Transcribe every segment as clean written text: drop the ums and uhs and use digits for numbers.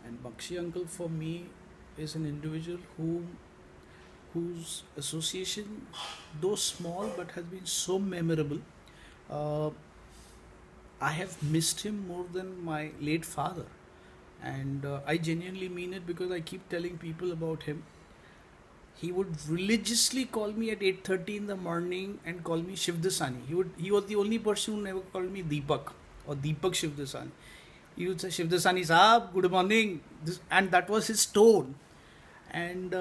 And Bakshi uncle for me is an individual whose association, though small but has been so memorable. Uh, I have missed him more than my late father, and I genuinely mean it because I keep telling people about him. He would religiously call me at 8:30 in the morning and call me Shivdasani. He was the only person who never called me Deepak or Deepak Shivdasani. He would say Shivdasani Saab, good morning, and that was his tone. And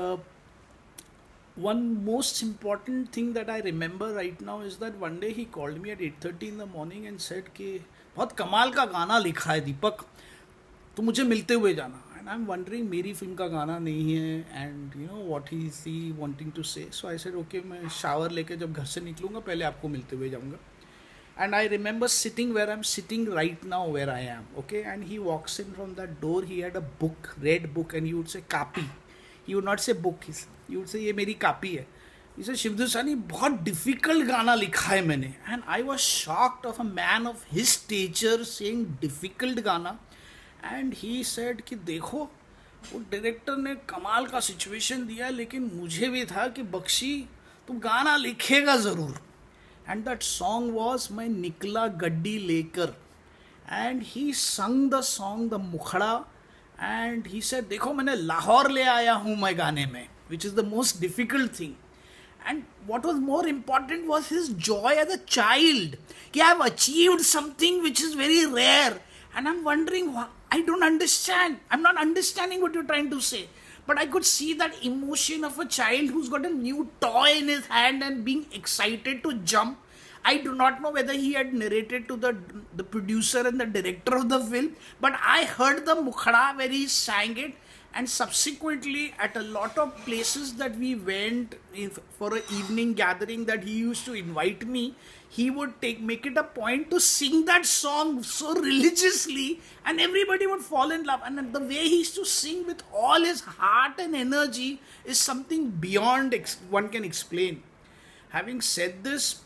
one most important thing that I remember right now is that one day he called me at 8:30 in the morning and said कि बहुत कमाल का गाना लिखा है दीपक, तो मुझे मिलते हुए जाना. And I'm wondering मेरी फिल्म का गाना नहीं है, and you know what he is he wanting to say. So I said okay, मैं shower लेके जब घर से निकलूँगा पहले आपको मिलते हुए जाऊँगा. And I remember sitting where I'm sitting right now, where I am, okay, and he walks in from that door. He had a book, red book, and he would say copy. He would not say book, he would say ये मेरी copy है. He said शिवदूसानी बहुत difficult गाना लिखा है मैंने. And I was shocked of a man of his stature saying difficult गाना. And he said कि देखो वो डायरेक्टर ने कमाल का सिचुएशन दिया, लेकिन मुझे भी था कि बख्शी तुम गाना लिखेगा ज़रूर. And that song was My Nikla Gaddi Lekar. And he sung the song The Mukhada, and he said देखो मैंने लाहौर ले आया हूँ मैं गाने में, which is the most difficult thing. And what was more important was his joy as a child. कि I have achieved something which is very rare. And I'm wondering why. I don't understand. I'm not understanding what you're trying to say. But I could see that emotion of a child who's got a new toy in his hand and being excited to jump. I do not know whether he had narrated to the producer and the director of the film, but I heard the Mukhada where he sang it, and subsequently at a lot of places that we went for an evening gathering that he used to invite me, he would make it a point to sing that song so religiously, and everybody would fall in love. And the way he used to sing with all his heart and energy is something beyond one can explain. Having said this,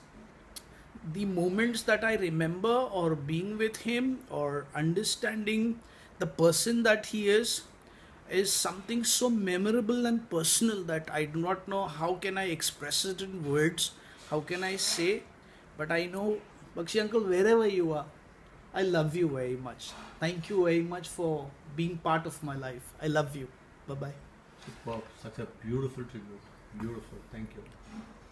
the moments that I remember or being with him or understanding the person that he is something so memorable and personal that I do not know how can I express it in words, how can I say, but I know, Bakshi uncle, wherever you are, I love you very much. Thank you very much for being part of my life. I love you. Bye bye. Superb. Such a beautiful tribute. Beautiful. Thank you.